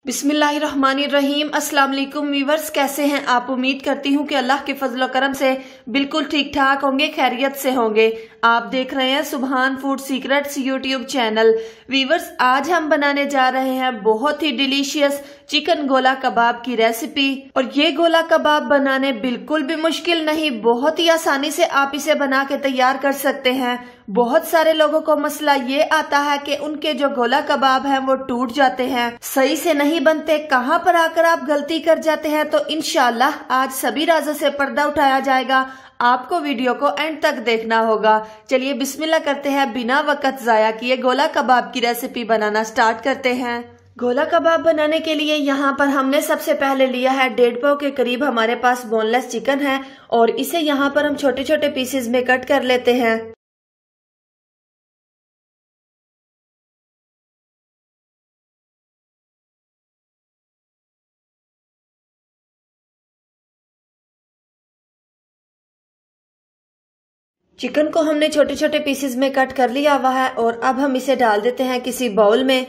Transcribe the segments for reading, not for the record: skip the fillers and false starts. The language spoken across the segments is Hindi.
बिस्मिल्लाहिर्रहमानिर्रहीम। अस्सलाम वालेकुम वीवर्स, कैसे हैं आप? उम्मीद करती हूँ कि अल्लाह के फजल करम से बिल्कुल ठीक ठाक होंगे, खैरियत से होंगे। आप देख रहे हैं Subhan food secrets YouTube channel. Viewers, आज हम बनाने जा रहे हैं बहुत ही डिलीशियस चिकन गोला कबाब की रेसिपी। और ये गोला कबाब बनाने बिल्कुल भी मुश्किल नहीं, बहुत ही आसानी से आप इसे बना के तैयार कर सकते हैं। बहुत सारे लोगों को मसला ये आता है कि उनके जो गोला कबाब हैं वो टूट जाते हैं, सही से नहीं बनते। कहाँ पर आकर आप गलती कर जाते हैं? तो इंशाल्लाह आज सभी राज़ों से पर्दा उठाया जाएगा। आपको वीडियो को एंड तक देखना होगा। चलिए बिस्मिल्लाह करते हैं, बिना वक्त जाया किए गोला कबाब की रेसिपी बनाना स्टार्ट करते हैं। गोला कबाब बनाने के लिए यहाँ पर हमने सबसे पहले लिया है 1.5 पाव के करीब हमारे पास बोनलेस चिकन है और इसे यहाँ पर हम छोटे छोटे पीसेज में कट कर लेते हैं। चिकन को हमने छोटे छोटे पीसेस में कट कर लिया हुआ है और अब हम इसे डाल देते हैं किसी बाउल में।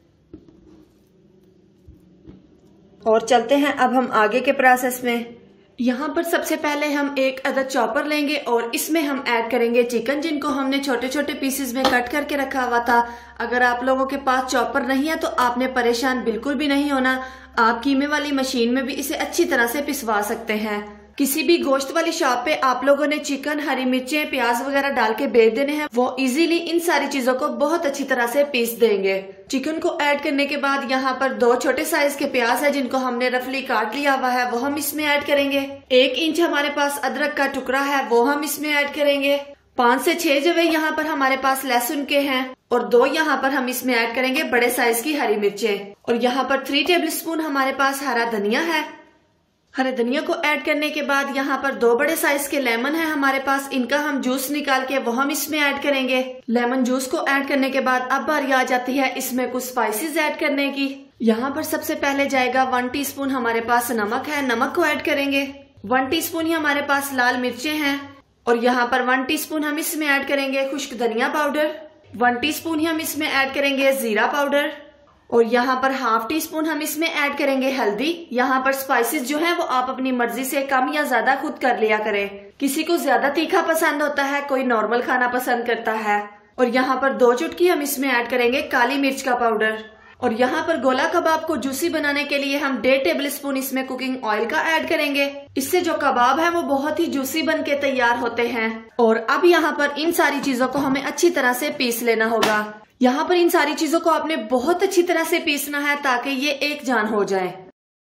और चलते हैं अब हम आगे के प्रोसेस में। यहाँ पर सबसे पहले हम एक अदद चॉपर लेंगे और इसमें हम ऐड करेंगे चिकन, जिनको हमने छोटे छोटे पीसेस में कट करके रखा हुआ था। अगर आप लोगों के पास चॉपर नहीं है तो आपने परेशान बिल्कुल भी नहीं होना, आप कीमे वाली मशीन में भी इसे अच्छी तरह से पिसवा सकते हैं। किसी भी गोश्त वाली शॉप पे आप लोगों ने चिकन, हरी मिर्चें, प्याज वगैरह डाल के बेच देने हैं, वो इजीली इन सारी चीजों को बहुत अच्छी तरह से पीस देंगे। चिकन को ऐड करने के बाद यहाँ पर 2 छोटे साइज के प्याज है जिनको हमने रफली काट लिया हुआ है, वो हम इसमें ऐड करेंगे। 1 इंच हमारे पास अदरक का टुकड़ा है, वो हम इसमें ऐड करेंगे। 5 से 6 जवे यहाँ पर हमारे पास लहसुन के हैं और 2 यहाँ पर हम इसमें ऐड करेंगे बड़े साइज की हरी मिर्चें। और यहाँ पर 3 टेबल स्पून हमारे पास हरा धनिया है। हरे धनिया को ऐड करने के बाद यहाँ पर 2 बड़े साइज के लेमन है हमारे पास, इनका हम जूस निकाल के वो हम इसमें ऐड करेंगे। लेमन जूस को ऐड करने के बाद अब बारी आ जाती है इसमें कुछ स्पाइसेस ऐड करने की। यहाँ पर सबसे पहले जाएगा 1 टीस्पून हमारे पास नमक है, नमक को ऐड करेंगे। 1 टीस्पून ही हमारे पास लाल मिर्चें हैं और यहाँ पर 1 टीस्पून हम इसमें ऐड करेंगे खुश्क धनिया पाउडर। 1 टीस्पून ही हम इसमें ऐड करेंगे जीरा पाउडर और यहाँ पर 1/2 टीस्पून हम इसमें ऐड करेंगे हल्दी। यहाँ पर स्पाइसेस जो है वो आप अपनी मर्जी से कम या ज्यादा खुद कर लिया करें। किसी को ज्यादा तीखा पसंद होता है, कोई नॉर्मल खाना पसंद करता है। और यहाँ पर 2 चुटकी हम इसमें ऐड करेंगे काली मिर्च का पाउडर। और यहाँ पर गोला कबाब को जूसी बनाने के लिए हम 1.5 टेबल स्पून इसमें कुकिंग ऑयल का ऐड करेंगे। इससे जो कबाब है वो बहुत ही जूसी बन के तैयार होते हैं। और अब यहाँ पर इन सारी चीजों को हमें अच्छी तरह से पीस लेना होगा। यहाँ पर इन सारी चीजों को आपने बहुत अच्छी तरह से पीसना है ताकि ये एक जान हो जाए।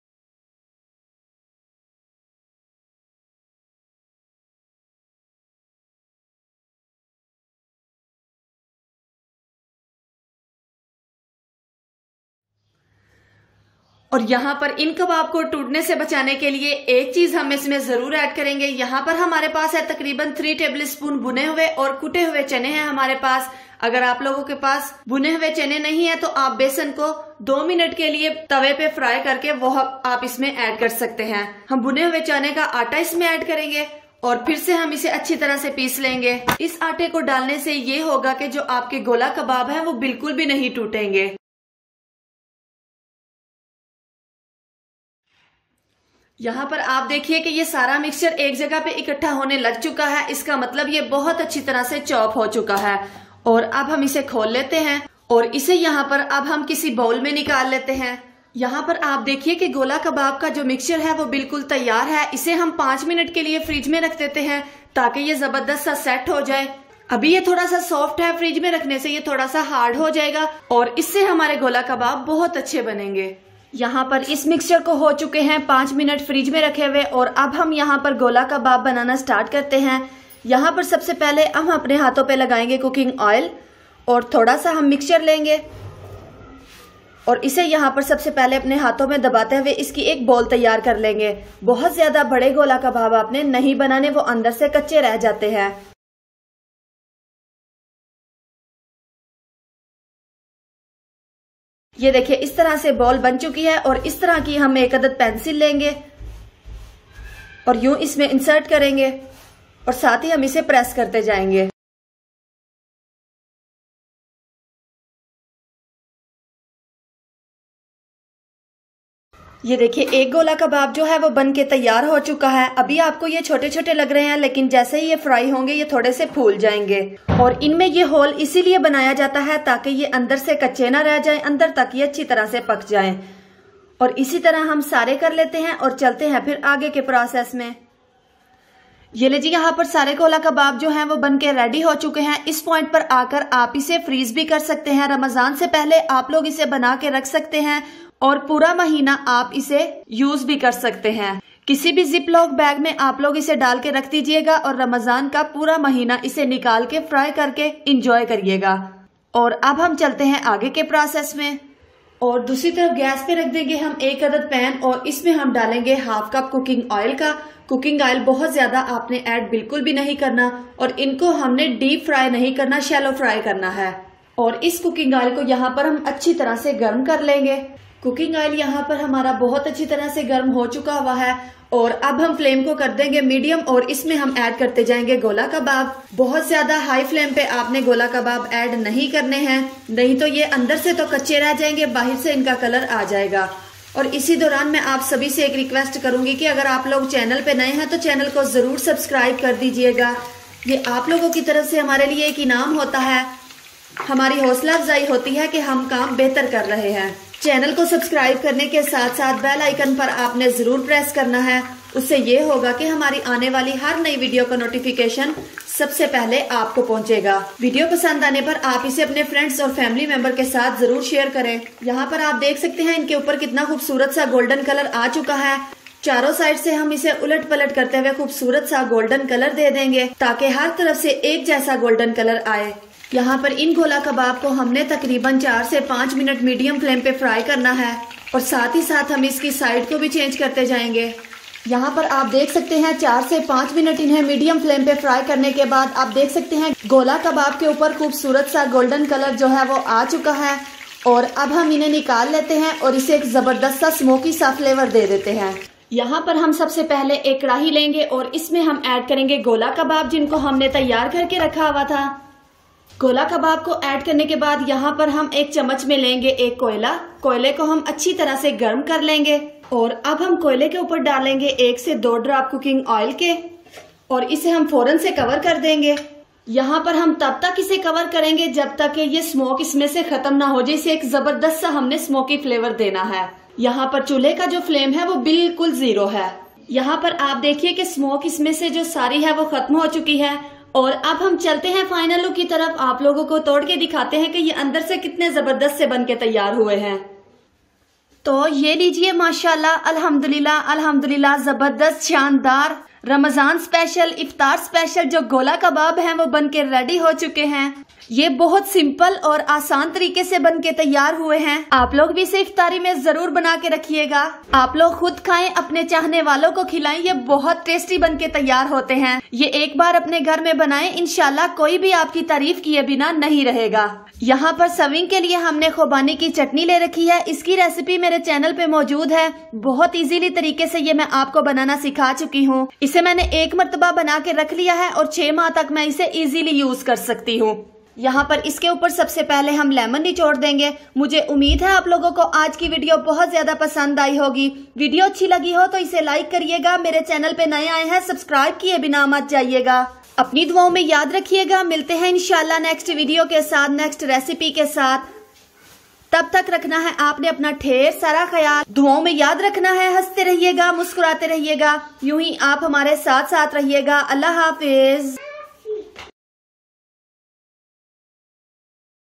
और यहाँ पर इन कबाब को टूटने से बचाने के लिए एक चीज हम इसमें जरूर ऐड करेंगे। यहाँ पर हमारे पास है तकरीबन 3 टेबल स्पून भुने हुए और कुटे हुए चने हैं हमारे पास। अगर आप लोगों के पास भुने हुए चने नहीं है तो आप बेसन को 2 मिनट के लिए तवे पे फ्राई करके वो आप इसमें ऐड कर सकते हैं। हम भुने हुए चने का आटा इसमें ऐड करेंगे और फिर से हम इसे अच्छी तरह से पीस लेंगे। इस आटे को डालने से ये होगा कि जो आपके गोला कबाब है वो बिल्कुल भी नहीं टूटेंगे। यहाँ पर आप देखिए कि ये सारा मिक्सचर एक जगह पे इकट्ठा होने लग चुका है, इसका मतलब ये बहुत अच्छी तरह से चॉप हो चुका है। और अब हम इसे खोल लेते हैं और इसे यहाँ पर अब हम किसी बाउल में निकाल लेते हैं। यहाँ पर आप देखिए कि गोला कबाब का जो मिक्सचर है वो बिल्कुल तैयार है। इसे हम 5 मिनट के लिए फ्रिज में रख देते हैं ताकि ये जबरदस्त सा सेट हो जाए। अभी ये थोड़ा सा सॉफ्ट है, फ्रिज में रखने से ये थोड़ा सा हार्ड हो जाएगा और इससे हमारे गोला कबाब बहुत अच्छे बनेंगे। यहाँ पर इस मिक्सचर को हो चुके हैं 5 मिनट फ्रिज में रखे हुए और अब हम यहाँ पर गोला कबाब बनाना स्टार्ट करते हैं। यहाँ पर सबसे पहले हम अपने हाथों पे लगाएंगे कुकिंग ऑयल और थोड़ा सा हम मिक्सचर लेंगे और इसे यहाँ पर सबसे पहले अपने हाथों में दबाते हुए इसकी एक बॉल तैयार कर लेंगे। बहुत ज्यादा बड़े गोला कबाब आपने नहीं बनाने, वो अंदर से कच्चे रह जाते हैं। ये देखिए इस तरह से बॉल बन चुकी है और इस तरह की हम एक अदद पेंसिल लेंगे और यूं इसमें इंसर्ट करेंगे और साथ ही हम इसे प्रेस करते जाएंगे। ये देखिए एक गोला कबाब जो है वो बन के तैयार हो चुका है। अभी आपको ये छोटे छोटे लग रहे हैं, लेकिन जैसे ही ये फ्राई होंगे ये थोड़े से फूल जाएंगे। और इनमें ये होल इसीलिए बनाया जाता है ताकि ये अंदर से कच्चे ना रह जाएं, अंदर तक ये अच्छी तरह से पक जाएं। और इसी तरह हम सारे कर लेते हैं और चलते हैं फिर आगे के प्रोसेस में। ये लीजिए यहाँ पर सारे गोला कबाब जो हैं वो बन के रेडी हो चुके हैं। इस पॉइंट पर आकर आप इसे फ्रीज भी कर सकते हैं। रमजान से पहले आप लोग इसे बना के रख सकते हैं और पूरा महीना आप इसे यूज भी कर सकते हैं। किसी भी जिप लॉक बैग में आप लोग इसे डाल के रख दीजिएगा और रमजान का पूरा महीना इसे निकाल के फ्राई करके इंजॉय करिएगा। और अब हम चलते हैं आगे के प्रोसेस में। और दूसरी तरफ गैस पे रख देंगे हम एक अदद पैन और इसमें हम डालेंगे हाफ कप कुकिंग ऑयल का। कुकिंग ऑयल बहुत ज्यादा आपने ऐड बिल्कुल भी नहीं करना और इनको हमने डीप फ्राई नहीं करना, शैलो फ्राई करना है। और इस कुकिंग ऑयल को यहाँ पर हम अच्छी तरह से गर्म कर लेंगे। कुकिंग ऑयल यहाँ पर हमारा बहुत अच्छी तरह से गर्म हो चुका हुआ है और अब हम फ्लेम को कर देंगे मीडियम और इसमें हम ऐड करते जाएंगे गोला कबाब। बहुत ज्यादा हाई फ्लेम पे आपने गोला कबाब ऐड नहीं करने हैं, नहीं तो ये अंदर से तो कच्चे रह जाएंगे, बाहर से इनका कलर आ जाएगा। और इसी दौरान मैं आप सभी से एक रिक्वेस्ट करूंगी कि अगर आप लोग चैनल पे नए हैं तो चैनल को जरूर सब्सक्राइब कर दीजिएगा। ये आप लोगों की तरफ से हमारे लिए एक इनाम होता है, हमारी हौसला अफजाई होती है कि हम काम बेहतर कर रहे हैं। चैनल को सब्सक्राइब करने के साथ साथ बेल आइकन पर आपने जरूर प्रेस करना है। उससे ये होगा कि हमारी आने वाली हर नई वीडियो का नोटिफिकेशन सबसे पहले आपको पहुंचेगा। वीडियो पसंद आने पर आप इसे अपने फ्रेंड्स और फैमिली मेंबर के साथ जरूर शेयर करें। यहाँ पर आप देख सकते हैं इनके ऊपर कितना खूबसूरत सा गोल्डन कलर आ चुका है। चारों साइड से हम इसे उलट पलट करते हुए खूबसूरत सा गोल्डन कलर दे देंगे ताकि हर तरफ से एक जैसा गोल्डन कलर आए। यहाँ पर इन गोला कबाब को हमने तकरीबन 4 से 5 मिनट मीडियम फ्लेम पे फ्राई करना है और साथ ही साथ हम इसकी साइड को भी चेंज करते जाएंगे। यहाँ पर आप देख सकते हैं 4 से 5 मिनट इन्हें मीडियम फ्लेम पे फ्राई करने के बाद आप देख सकते हैं गोला कबाब के ऊपर खूबसूरत सा गोल्डन कलर जो है वो आ चुका है। और अब हम इन्हें निकाल लेते हैं और इसे एक जबरदस्त सा स्मोकी सा फ्लेवर दे देते हैं। यहाँ पर हम सबसे पहले एक कढ़ाई लेंगे और इसमें हम ऐड करेंगे गोला कबाब जिनको हमने तैयार करके रखा हुआ था। गोला कबाब को ऐड करने के बाद यहाँ पर हम एक चम्मच में लेंगे एक कोयला। कोयले को हम अच्छी तरह से गर्म कर लेंगे और अब हम कोयले के ऊपर डालेंगे 1 से 2 ड्रॉप कुकिंग ऑयल के और इसे हम फौरन से कवर कर देंगे। यहाँ पर हम तब तक इसे कवर करेंगे जब तक कि ये स्मोक इसमें से खत्म ना हो जाए। इसे एक जबरदस्त सा हमने स्मोकी फ्लेवर देना है। यहाँ पर चूल्हे का जो फ्लेम है वो बिल्कुल 0 है। यहाँ पर आप देखिए कि स्मोक इसमें से जो सारी है वो खत्म हो चुकी है। और अब हम चलते हैं फाइनल लुक की तरफ। आप लोगों को तोड़ के दिखाते हैं कि ये अंदर से कितने जबरदस्त से बन के तैयार हुए हैं। तो ये लीजिए माशाल्लाह, अल्हम्दुलिल्लाह अल्हम्दुलिल्लाह, जबरदस्त शानदार रमजान स्पेशल, इफ्तार स्पेशल जो गोला कबाब हैं वो बनके रेडी हो चुके हैं। ये बहुत सिंपल और आसान तरीके से बनके तैयार हुए हैं। आप लोग भी इसे इफ्तारी में जरूर बना के रखिएगा। आप लोग खुद खाएं, अपने चाहने वालों को खिलाएं। ये बहुत टेस्टी बनके तैयार होते हैं। ये एक बार अपने घर में बनाएं, इंशाल्लाह कोई भी आपकी तारीफ किए बिना नहीं रहेगा। यहाँ पर सर्विंग के लिए हमने खुबानी की चटनी ले रखी है। इसकी रेसिपी मेरे चैनल पे मौजूद है। बहुत इजीली तरीके से ये मैं आपको बनाना सिखा चुकी हूँ। इसे मैंने एक मर्तबा बना के रख लिया है और 6 माह तक मैं इसे इजीली यूज कर सकती हूँ। यहाँ पर इसके ऊपर सबसे पहले हम लेमन निचोड़ देंगे। मुझे उम्मीद है आप लोगों को आज की वीडियो बहुत ज्यादा पसंद आई होगी। वीडियो अच्छी लगी हो तो इसे लाइक करिएगा। मेरे चैनल पे नए आए हैं, सब्सक्राइब किए बिना मत जाइएगा। अपनी दुआओं में याद रखिएगा। मिलते हैं इंशाल्लाह नेक्स्ट वीडियो के साथ, नेक्स्ट रेसिपी के साथ। तब तक रखना है आपने अपना ढेर सारा ख्याल। दुआओं में याद रखना है, हंसते रहिएगा, मुस्कुराते रहिएगा। यूं ही आप हमारे साथ साथ रहिएगा। अल्लाह हाफिज।